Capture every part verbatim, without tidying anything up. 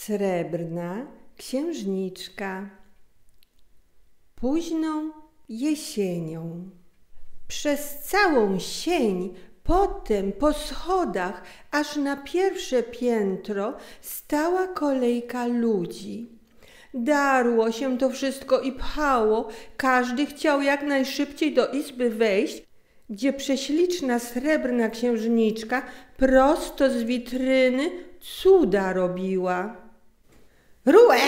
Srebrna księżniczka. Późną jesienią. Przez całą sień, potem po schodach, aż na pierwsze piętro stała kolejka ludzi. Darło się to wszystko i pchało, każdy chciał jak najszybciej do izby wejść, gdzie prześliczna srebrna księżniczka prosto z witryny cuda robiła. Ruę!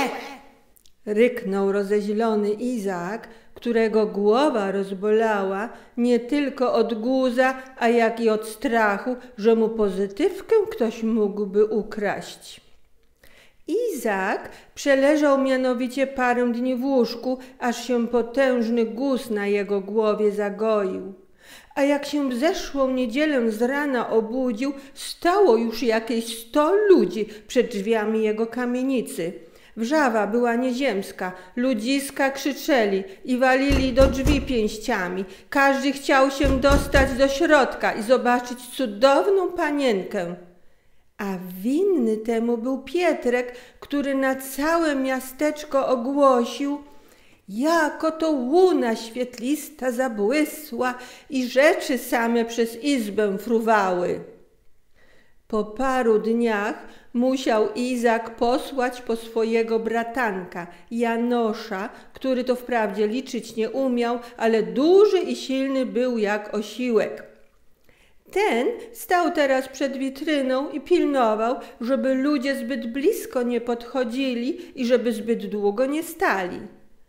Ryknął rozeźlony Izaak, którego głowa rozbolała nie tylko od guza, a jak i od strachu, że mu pozytywkę ktoś mógłby ukraść. Izaak przeleżał mianowicie parę dni w łóżku, aż się potężny guz na jego głowie zagoił. A jak się w zeszłą niedzielę z rana obudził, stało już jakieś sto ludzi przed drzwiami jego kamienicy. Wrzawa była nieziemska, ludziska krzyczeli i walili do drzwi pięściami. Każdy chciał się dostać do środka i zobaczyć cudowną panienkę. A winny temu był Pietrek, który na całe miasteczko ogłosił: jako to łuna świetlista zabłysła i rzeczy same przez izbę fruwały. Po paru dniach musiał Izaak posłać po swojego bratanka, Janosza, który to wprawdzie liczyć nie umiał, ale duży i silny był jak osiłek. Ten stał teraz przed witryną i pilnował, żeby ludzie zbyt blisko nie podchodzili i żeby zbyt długo nie stali.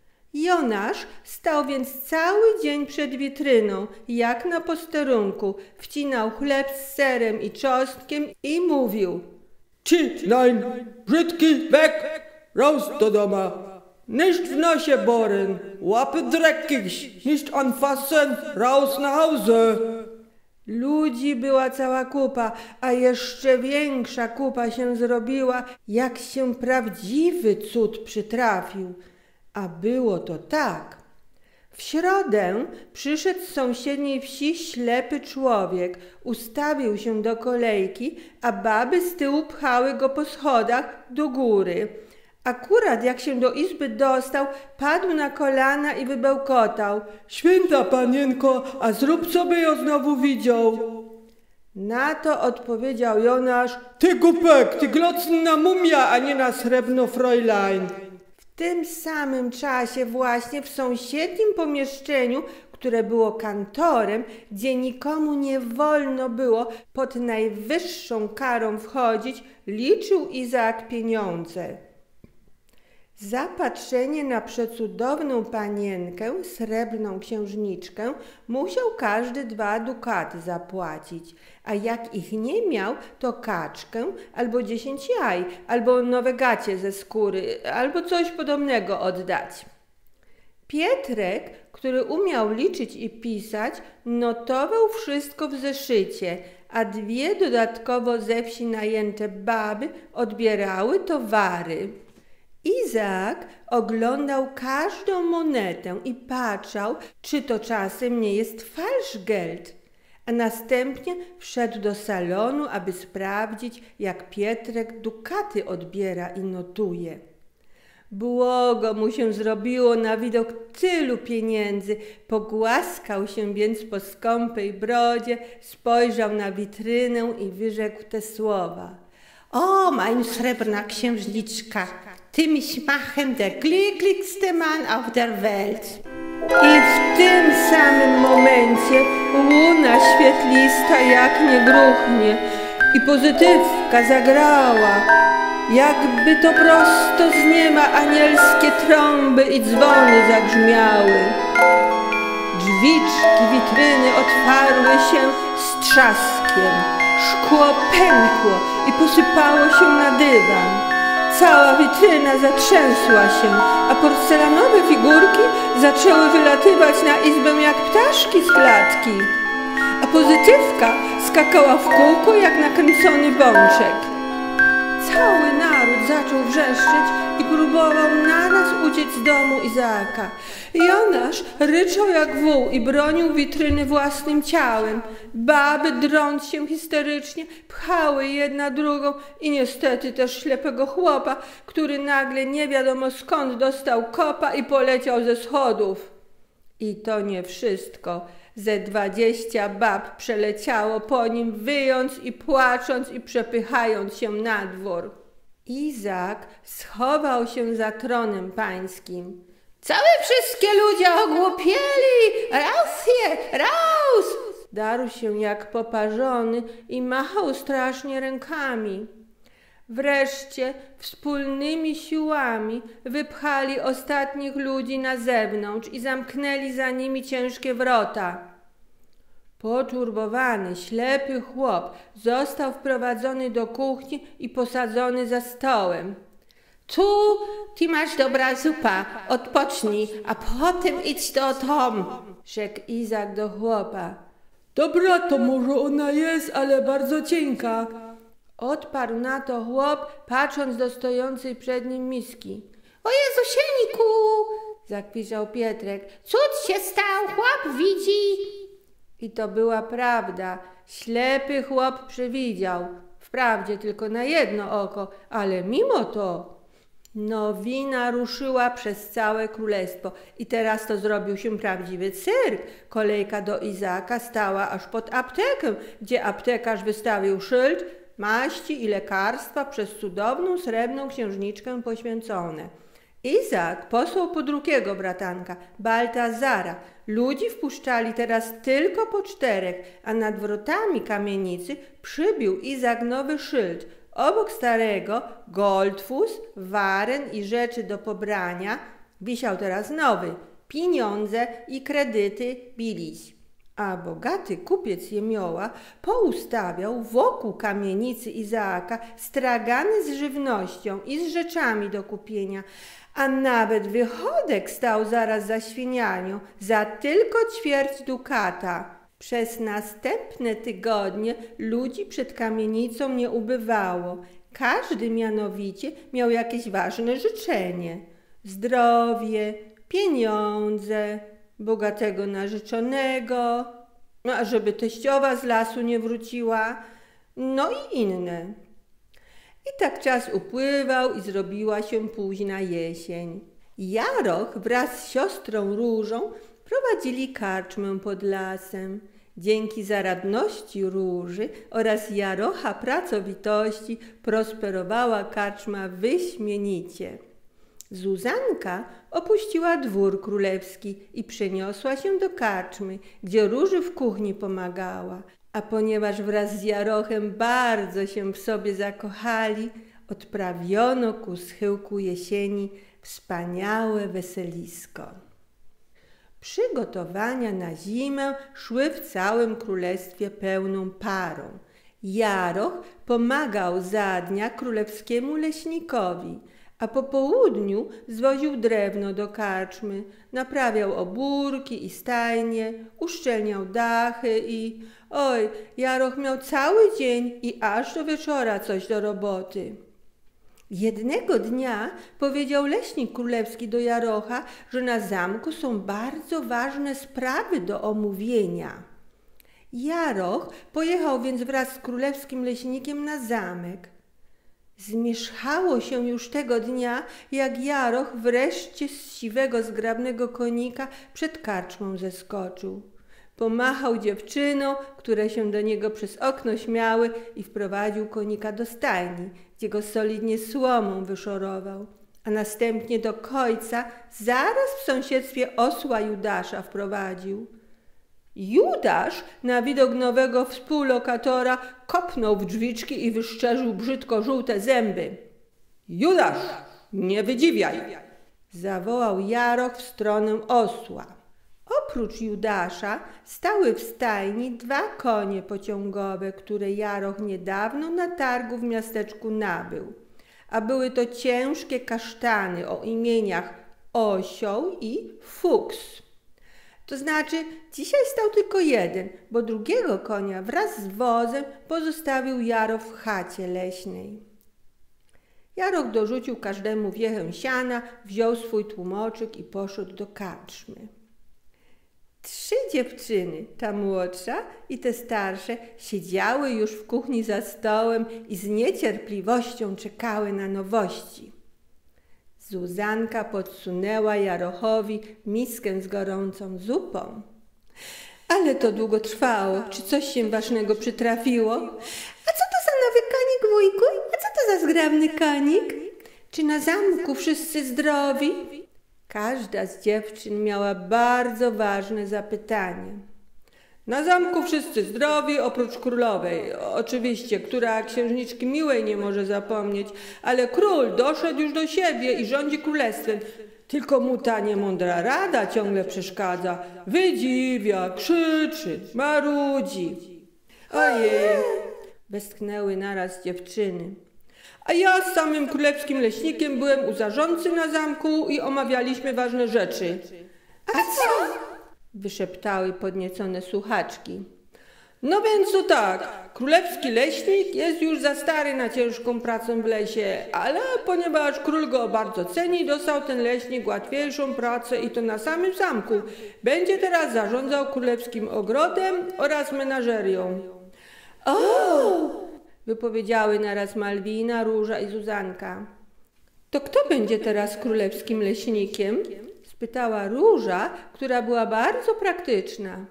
Jonasz stał więc cały dzień przed witryną, jak na posterunku, wcinał chleb z serem i czosnkiem i mówił: Ci, nein, brzydki, weg, raus do doma, nicht w nosie bohren, łapy dreckig, nicht anfassen, raus na Hause. Ludzi była cała kupa, a jeszcze większa kupa się zrobiła, jak się prawdziwy cud przytrafił. A było to tak. W środę przyszedł z sąsiedniej wsi ślepy człowiek, ustawił się do kolejki, a baby z tyłu pchały go po schodach do góry. Akurat jak się do izby dostał, padł na kolana i wybełkotał: Święta panienko, a zrób sobie ją znowu widział. Na to odpowiedział Jonasz: Ty głupek, ty glocna mumia, a nie na srebrno Fräulein. W tym samym czasie właśnie w sąsiednim pomieszczeniu, które było kantorem, gdzie nikomu nie wolno było pod najwyższą karą wchodzić, liczył Izaak pieniądze. Za patrzenie na przecudowną panienkę, srebrną księżniczkę, musiał każdy dwa dukaty zapłacić, a jak ich nie miał, to kaczkę, albo dziesięć jaj, albo nowe gacie ze skóry, albo coś podobnego oddać. Pietrek, który umiał liczyć i pisać, notował wszystko w zeszycie, a dwie dodatkowo ze wsi najęte baby odbierały towary. Izaak oglądał każdą monetę i patrzał, czy to czasem nie jest falszgeld, a następnie wszedł do salonu, aby sprawdzić, jak Pietrek dukaty odbiera i notuje. Błogo mu się zrobiło na widok tylu pieniędzy, pogłaskał się więc po skąpej brodzie, spojrzał na witrynę i wyrzekł te słowa: O, mein srebrna księżniczka, tym Schmachem der glücklichste Mann auf der Welt. I w tym samym momencie łuna świetlista jak nie gruchnie i pozytywka zagrała, jakby to prosto z nieba anielskie trąby i dzwony zagrzmiały. Drzwiczki witryny otwarły się z trzaskiem, szkło pękło i posypało się na dywan. Cała witryna zatrzęsła się, a porcelanowe figurki zaczęły wylatywać na izbę jak ptaszki z klatki, a pozytywka skakała w kółko jak nakręcony bączek. Cały naród zaczął wrzeszczeć i próbował naraz uciec z domu Izaaka. Jonasz ryczał jak wół i bronił witryny własnym ciałem. Baby, drąc się histerycznie, pchały jedna drugą i niestety też ślepego chłopa, który nagle nie wiadomo skąd dostał kopa i poleciał ze schodów. I to nie wszystko. Ze dwadzieścia bab przeleciało po nim, wyjąc i płacząc i przepychając się na dwór. Izaak schował się za tronem pańskim. Co wy wszystkie ludzie ogłupieli? Raus je, raus! Darł się jak poparzony i machał strasznie rękami. Wreszcie wspólnymi siłami wypchali ostatnich ludzi na zewnątrz i zamknęli za nimi ciężkie wrota. Poturbowany, ślepy chłop został wprowadzony do kuchni i posadzony za stołem. Tu ty masz dobra zupa, odpocznij, a potem idź do domu, rzekł Izaak do chłopa. Dobra, to może ona jest, ale bardzo cienka. Odparł na to chłop, patrząc do stojącej przed nim miski. O Jezusieńku, zakwiczał Pietrek. cud się stał, chłop widzi. I to była prawda. Ślepy chłop przewidział. Wprawdzie tylko na jedno oko, ale mimo to nowina ruszyła przez całe królestwo i teraz to zrobił się prawdziwy cyrk. Kolejka do Izaaka stała aż pod aptekę, gdzie aptekarz wystawił szyld, maści i lekarstwa przez cudowną srebrną księżniczkę poświęcone. Izaak posłał po drugiego bratanka, Baltazara. Ludzi wpuszczali teraz tylko po czterech, a nad wrotami kamienicy przybił Izaak nowy szyld. Obok starego goldfus, waren i rzeczy do pobrania wisiał teraz nowy, pieniądze i kredyty bilis. A bogaty kupiec jemioła poustawiał wokół kamienicy Izaaka stragany z żywnością i z rzeczami do kupienia, a nawet wychodek stał zaraz za świnianią za tylko ćwierć dukata. Przez następne tygodnie ludzi przed kamienicą nie ubywało. Każdy mianowicie miał jakieś ważne życzenie. Zdrowie, pieniądze, bogatego narzeczonego, a żeby teściowa z lasu nie wróciła, no i inne. I tak czas upływał i zrobiła się późna jesień. Jaroch wraz z siostrą Różą prowadzili karczmę pod lasem. Dzięki zaradności Róży oraz Jarocha pracowitości prosperowała karczma wyśmienicie. Zuzanka opuściła dwór królewski i przeniosła się do karczmy, gdzie Róży w kuchni pomagała. A ponieważ wraz z Jarochem bardzo się w sobie zakochali, odprawiono ku schyłku jesieni wspaniałe weselisko. Przygotowania na zimę szły w całym królestwie pełną parą. Jaroch pomagał za dnia królewskiemu leśnikowi, a po południu zwoził drewno do karczmy, naprawiał obórki i stajnie, uszczelniał dachy i... Oj, Jaroch miał cały dzień i aż do wieczora coś do roboty. Jednego dnia powiedział leśnik królewski do Jarocha, że na zamku są bardzo ważne sprawy do omówienia. Jaroch pojechał więc wraz z królewskim leśnikiem na zamek. Zmierzchało się już tego dnia, jak Jaroch wreszcie z siwego, zgrabnego konika przed karczmą zeskoczył. Pomachał dziewczynom, które się do niego przez okno śmiały i wprowadził konika do stajni, gdzie go solidnie słomą wyszorował, a następnie do kojca zaraz w sąsiedztwie osła Judasza wprowadził. Judasz na widok nowego współlokatora kopnął w drzwiczki i wyszczerzył brzydko żółte zęby. Judasz, nie wydziwiaj! Zawołał Jaroch w stronę osła. Oprócz Judasza stały w stajni dwa konie pociągowe, które Jaroch niedawno na targu w miasteczku nabył. A były to ciężkie kasztany o imieniach Osioł i Fuks. To znaczy, dzisiaj stał tylko jeden, bo drugiego konia wraz z wozem pozostawił Jaroch w chacie leśnej. Jaroch dorzucił każdemu wiechę siana, wziął swój tłumoczyk i poszedł do karczmy. Trzy dziewczyny, ta młodsza i te starsze, siedziały już w kuchni za stołem i z niecierpliwością czekały na nowości. Zuzanka podsunęła Jarochowi miskę z gorącą zupą. Ale to długo trwało. Czy coś się ważnego przytrafiło? A co to za nowy konik, wujku? A co to za zgrabny konik? Czy na zamku wszyscy zdrowi? Każda z dziewczyn miała bardzo ważne zapytanie. Na zamku wszyscy zdrowi, oprócz królowej, oczywiście, która księżniczki miłej nie może zapomnieć, ale król doszedł już do siebie i rządzi królestwem. Tylko mu ta niemądra rada ciągle przeszkadza. Wydziwia, krzyczy, marudzi. Ojej! Westchnęły naraz dziewczyny. A ja z samym królewskim leśnikiem byłem u zarządcy na zamku i omawialiśmy ważne rzeczy. A co? Wyszeptały podniecone słuchaczki. No więc to tak, królewski leśnik jest już za stary na ciężką pracę w lesie, ale ponieważ król go bardzo ceni, dostał ten leśnik łatwiejszą pracę i to na samym zamku. Będzie teraz zarządzał królewskim ogrodem oraz menażerią. O! Wypowiedziały naraz Malwina, Róża i Zuzanka. To kto będzie teraz królewskim leśnikiem? Spytała Róża, która była bardzo praktyczna.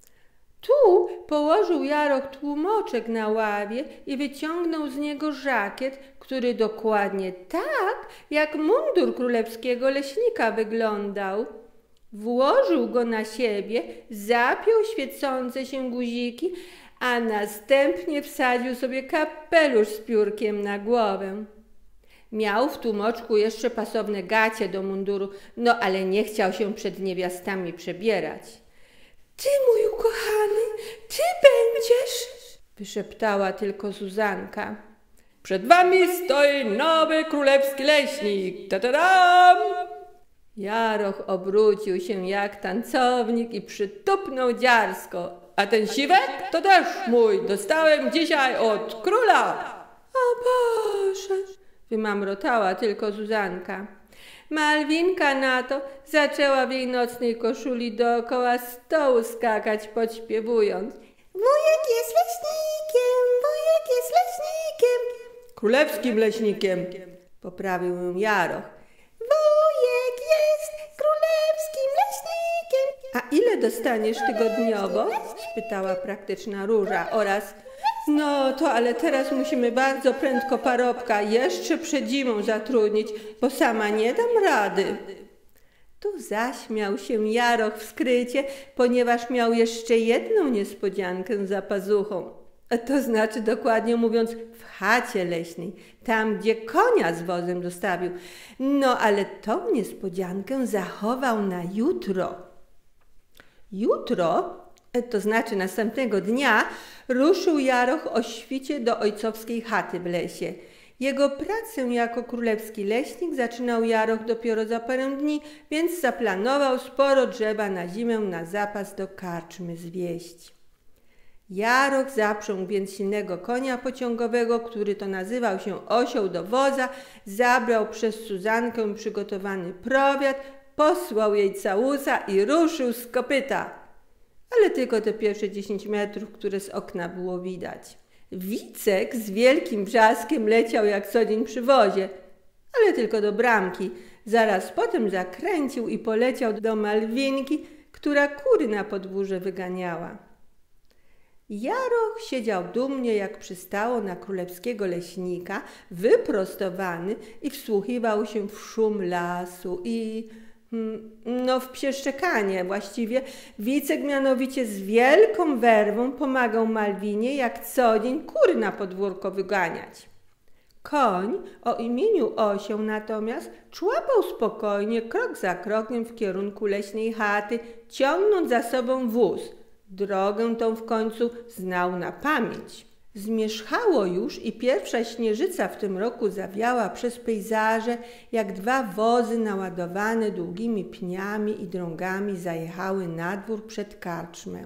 Tu położył Jaroch tłumoczek na ławie i wyciągnął z niego żakiet, który dokładnie tak, jak mundur królewskiego leśnika wyglądał. Włożył go na siebie, zapiął świecące się guziki, a następnie wsadził sobie kapelusz z piórkiem na głowę. Miał w tłumoczku jeszcze pasowne gacie do munduru, no ale nie chciał się przed niewiastami przebierać. Ty, mój ukochany, ty będziesz? Wyszeptała tylko Zuzanka. Przed wami stoi nowy królewski leśnik. Ta-ta-dam! Jaroch obrócił się jak tancownik i przytupnął dziarsko. A ten siwek to też mój. Dostałem dzisiaj od króla. O Boże! Wymamrotała tylko Zuzanka. Malwinka na to zaczęła w jej nocnej koszuli dookoła stołu skakać, podśpiewując. Wujek jest leśnikiem, wujek jest leśnikiem. Królewskim leśnikiem, poprawił ją Jaroch. Wujek jest królewskim leśnikiem. A ile dostaniesz tygodniowo? Spytała praktyczna Róża oraz... No to ale teraz musimy bardzo prędko parobka jeszcze przed zimą zatrudnić, bo sama nie dam rady. Tu zaśmiał się Jaroch w skrycie, ponieważ miał jeszcze jedną niespodziankę za pazuchą. To znaczy, dokładnie mówiąc, w chacie leśnej, tam gdzie konia z wozem zostawił. No ale tą niespodziankę zachował na jutro. Jutro, to znaczy następnego dnia, ruszył Jaroch o świcie do ojcowskiej chaty w lesie. Jego pracę jako królewski leśnik zaczynał Jaroch dopiero za parę dni, więc zaplanował sporo drzewa na zimę na zapas do karczmy zwieść. Jaroch zaprzągł więc silnego konia pociągowego, który to nazywał się osioł do woza, zabrał przez Zuzankę przygotowany prowiat, posłał jej całusa i ruszył z kopyta. Ale tylko te pierwsze dziesięć metrów, które z okna było widać. Wicek z wielkim wrzaskiem leciał jak co dzień przy wozie, ale tylko do bramki. Zaraz potem zakręcił i poleciał do Malwinki, która kury na podwórze wyganiała. Jaroch siedział dumnie, jak przystało na królewskiego leśnika, wyprostowany i wsłuchiwał się w szum lasu i... no w pieszczekanie właściwie. Wicek mianowicie z wielką werwą pomagał Malwinie jak co dzień kury na podwórko wyganiać. Koń o imieniu Osioł natomiast człapał spokojnie, krok za krokiem w kierunku leśnej chaty, ciągnąc za sobą wóz. Drogę tą w końcu znał na pamięć. Zmierzchało już i pierwsza śnieżyca w tym roku zawiała przez pejzaże, jak dwa wozy naładowane długimi pniami i drągami zajechały na dwór przed karczmę.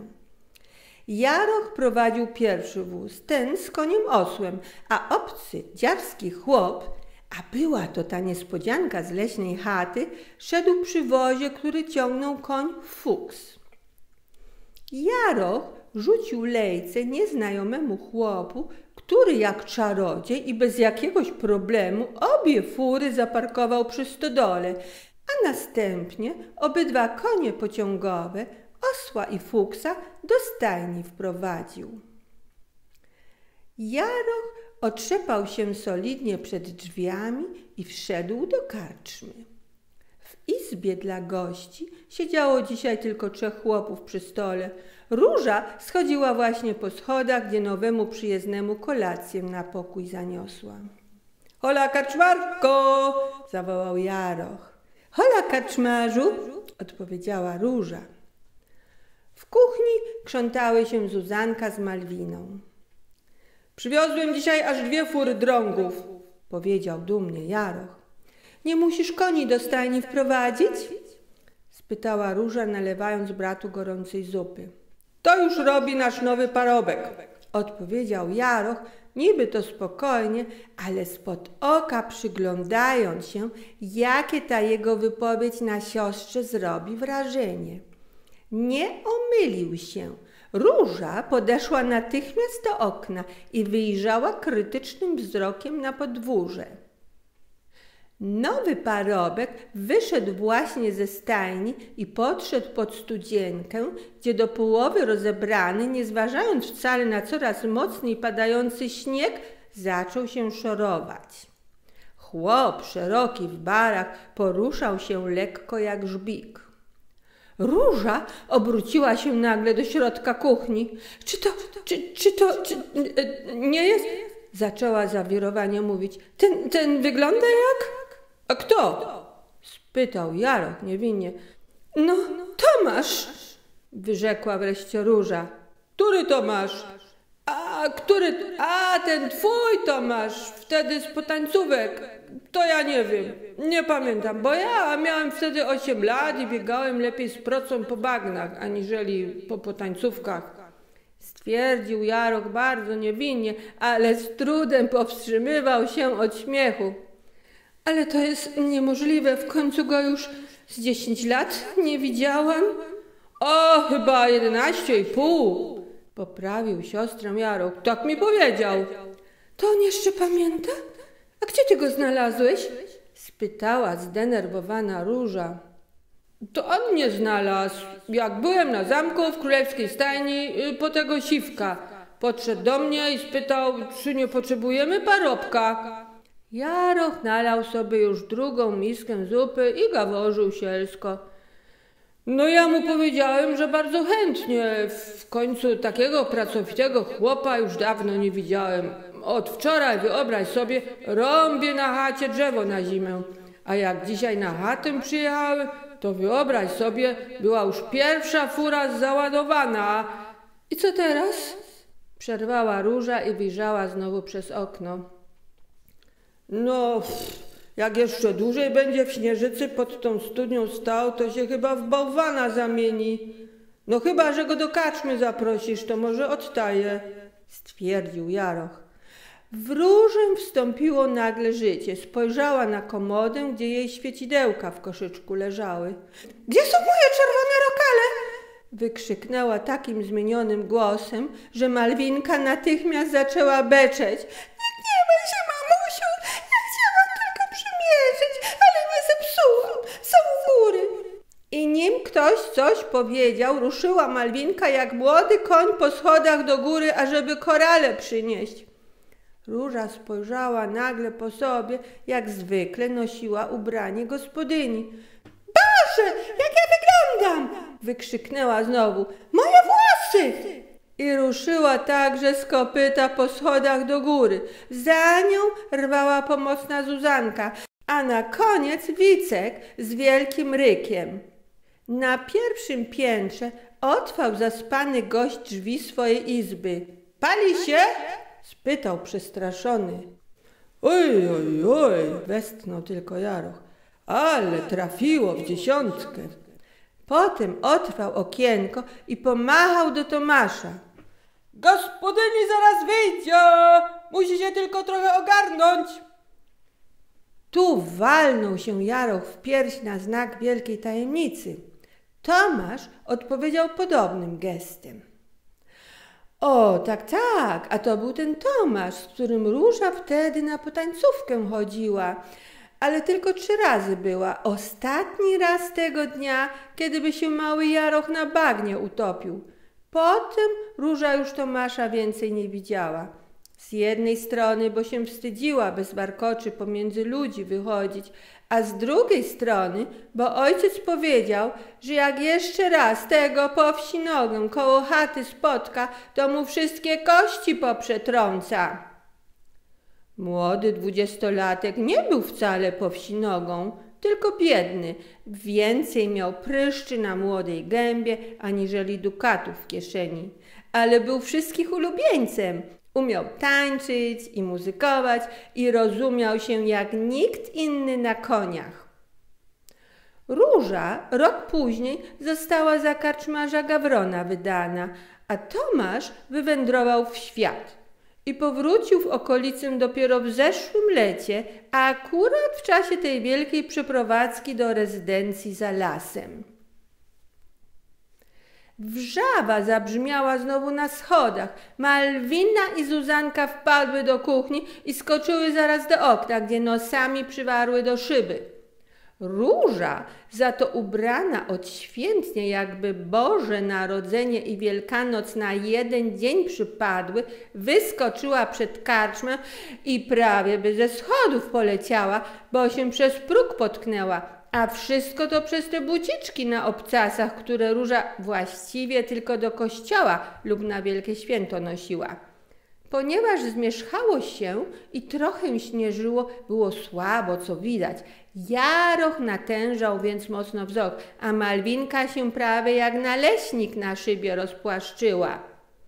Jaroch prowadził pierwszy wóz, ten z koniem osłem, a obcy, dziarski chłop, A była to ta niespodzianka z leśnej chaty, szedł przy wozie, który ciągnął koń Fuks. Jaroch rzucił lejce nieznajomemu chłopu, który jak czarodziej i bez jakiegoś problemu obie fury zaparkował przy stodole, a następnie obydwa konie pociągowe, osła i Fuksa, do stajni wprowadził. Jaroch otrzepał się solidnie przed drzwiami i wszedł do karczmy. W izbie dla gości siedziało dzisiaj tylko trzech chłopów przy stole. Róża schodziła właśnie po schodach, gdzie nowemu przyjezdnemu kolację na pokój zaniosła. — Hola, karczmarko! — zawołał Jaroch. — Hola, karczmarzu! — odpowiedziała Róża. W kuchni krzątały się Zuzanka z Malwiną. — Przywiozłem dzisiaj aż dwie fury drągów — powiedział dumnie Jaroch. — Nie musisz koni do stajni wprowadzić? — spytała Róża, nalewając bratu gorącej zupy. — To już robi nasz nowy parobek — odpowiedział Jaroch, niby to spokojnie, ale spod oka przyglądając się, jakie ta jego wypowiedź na siostrze zrobi wrażenie. Nie omylił się. Róża podeszła natychmiast do okna i wyjrzała krytycznym wzrokiem na podwórze. Nowy parobek wyszedł właśnie ze stajni i podszedł pod studzienkę, gdzie do połowy rozebrany, nie zważając wcale na coraz mocniej padający śnieg, zaczął się szorować. Chłop szeroki w barach poruszał się lekko jak żbik. Róża obróciła się nagle do środka kuchni. — Czy to, czy, czy to, czy, nie jest? — zaczęła zawirowanie mówić. — Ten, ten wygląda jak... — A kto? — spytał Jaroch niewinnie. — No, Tomasz — wyrzekła wreszcie Róża. — Który Tomasz? — A, który... A, ten twój Tomasz, wtedy z potańcówek. To ja nie wiem, nie pamiętam, bo ja miałem wtedy osiem lat i biegałem lepiej z procą po bagnach, aniżeli po potańcówkach. Stwierdził Jaroch bardzo niewinnie, ale z trudem powstrzymywał się od śmiechu. Ale to jest niemożliwe, w końcu go już z dziesięć lat nie widziałam. O, chyba jedenaście i pół, poprawił siostrę Jaroch. Tak mi powiedział. To on jeszcze pamięta? A gdzie ty go znalazłeś? Spytała zdenerwowana Róża. To on mnie znalazł. Jak byłem na zamku w królewskiej stajni po tego siwka. Podszedł do mnie i spytał, czy nie potrzebujemy parobka. Jaroch nalał sobie już drugą miskę zupy i gaworzył sielsko. No ja mu powiedziałem, że bardzo chętnie. W końcu takiego pracowitego chłopa już dawno nie widziałem. Od wczoraj, wyobraź sobie, rąbię na chacie drzewo na zimę. A jak dzisiaj na chatę przyjechały, to wyobraź sobie, była już pierwsza fura załadowana. I co teraz? Przerwała Róża i wyjrzała znowu przez okno. No, jak jeszcze dłużej będzie w śnieżycy pod tą studnią stał, to się chyba w bałwana zamieni. No chyba, że go do karczmy zaprosisz, to może odtaje, stwierdził Jaroch. W Różę wstąpiło nagle życie. Spojrzała na komodę, gdzie jej świecidełka w koszyczku leżały. — Gdzie są moje czerwone rokale? — wykrzyknęła takim zmienionym głosem, że Malwinka natychmiast zaczęła beczeć. — Nie gniewaj się, mamusiu, ja chciałam tylko przymierzyć, ale nie zepsułam, są u góry. I nim ktoś coś powiedział, ruszyła Malwinka jak młody koń po schodach do góry, ażeby korale przynieść. Róża spojrzała nagle po sobie, jak zwykle nosiła ubranie gospodyni. — Boże, jak ja wyglądam! — wykrzyknęła znowu. — Moje włosy! I ruszyła także z kopyta po schodach do góry. Za nią rwała pomocna Zuzanka, a na koniec Wicek z wielkim rykiem. Na pierwszym piętrze otwarł zaspany gość drzwi swojej izby. — Pali się? — spytał przestraszony. — Oj, oj, oj, westchnął tylko Jaroch. Ale trafiło w dziesiątkę. Potem otwarł okienko i pomachał do Tomasza. — Gospodyni zaraz wyjdzie, musi się tylko trochę ogarnąć. Tu walnął się Jaroch w pierś na znak wielkiej tajemnicy. Tomasz odpowiedział podobnym gestem. O, tak, tak, a to był ten Tomasz, z którym Róża wtedy na potańcówkę chodziła, ale tylko trzy razy była. Ostatni raz tego dnia, kiedy by się mały Jaroch na bagnie utopił. Potem Róża już Tomasza więcej nie widziała. Z jednej strony, bo się wstydziła bez warkoczy pomiędzy ludzi wychodzić, a z drugiej strony, bo ojciec powiedział, że jak jeszcze raz tego po wsi nogę koło chaty spotka, to mu wszystkie kości poprzetrąca. Młody dwudziestolatek nie był wcale po wsi nogą, tylko biedny. Więcej miał pryszczy na młodej gębie, aniżeli dukatów w kieszeni. Ale był wszystkich ulubieńcem. Umiał tańczyć i muzykować i rozumiał się jak nikt inny na koniach. Róża rok później została za karczmarza Gawrona wydana, a Tomasz wywędrował w świat i powrócił w okolicę dopiero w zeszłym lecie, a akurat w czasie tej wielkiej przeprowadzki do rezydencji za lasem. Wrzawa zabrzmiała znowu na schodach. Malwina i Zuzanka wpadły do kuchni i skoczyły zaraz do okna, gdzie nosami przywarły do szyby. Róża, za to ubrana odświętnie, jakby Boże Narodzenie i Wielkanoc na jeden dzień przypadły, wyskoczyła przed karczmę i prawie by ze schodów poleciała, bo się przez próg potknęła. A wszystko to przez te buciczki na obcasach, które Róża właściwie tylko do kościoła lub na wielkie święto nosiła. Ponieważ zmierzchało się i trochę śnieżyło, było słabo co widać. Jaroch natężał więc mocno wzrok, a Malwinka się prawie jak naleśnik na szybie rozpłaszczyła.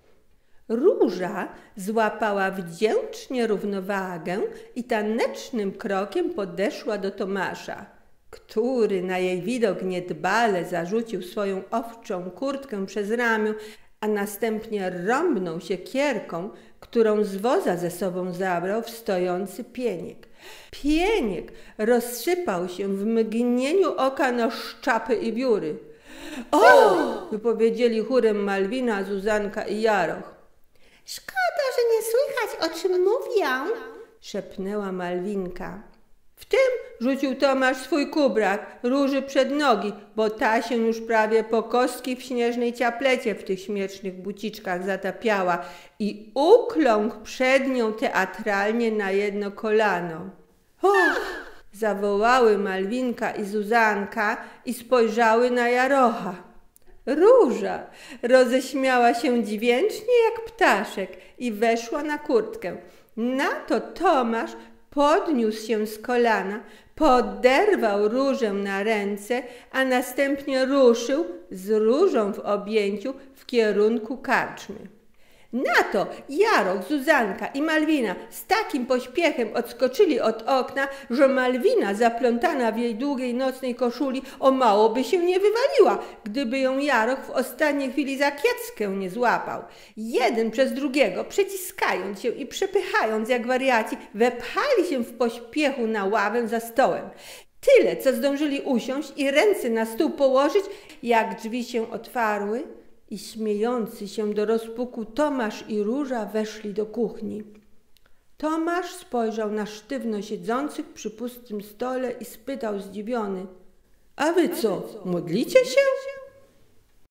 Róża złapała wdzięcznie równowagę i tanecznym krokiem podeszła do Tomasza, który na jej widok niedbale zarzucił swoją owczą kurtkę przez ramię, a następnie rąbnął siekierką, którą z woza ze sobą zabrał w stojący pieniek. Pieniek rozsypał się w mgnieniu oka na szczapy i wióry. O! Wypowiedzieli chórem Malwina, Zuzanka i Jaroch. Szkoda, że nie słychać, o czym mówią, szepnęła Malwinka. W tym rzucił Tomasz swój kubrak Róży przed nogi, bo ta się już prawie po kostki w śnieżnej ciaplecie w tych śmiesznych buciczkach zatapiała i ukląkł przed nią teatralnie na jedno kolano. Och! Zawołały Malwinka i Zuzanka i spojrzały na Jarocha. Róża roześmiała się dźwięcznie jak ptaszek i weszła na kurtkę. Na to Tomasz podniósł się z kolana, poderwał Różę na ręce, a następnie ruszył z Różą w objęciu w kierunku karczmy. Na to Jaroch, Zuzanka i Malwina z takim pośpiechem odskoczyli od okna, że Malwina, zaplątana w jej długiej nocnej koszuli, o mało by się nie wywaliła, gdyby ją Jaroch w ostatniej chwili za kieckę nie złapał. Jeden przez drugiego, przeciskając się i przepychając jak wariaci, wepchali się w pośpiechu na ławę za stołem. Tyle, co zdążyli usiąść i ręce na stół położyć, jak drzwi się otwarły i śmiejący się do rozpuku Tomasz i Róża weszli do kuchni. Tomasz spojrzał na sztywno siedzących przy pustym stole i spytał zdziwiony: A wy co, modlicie się?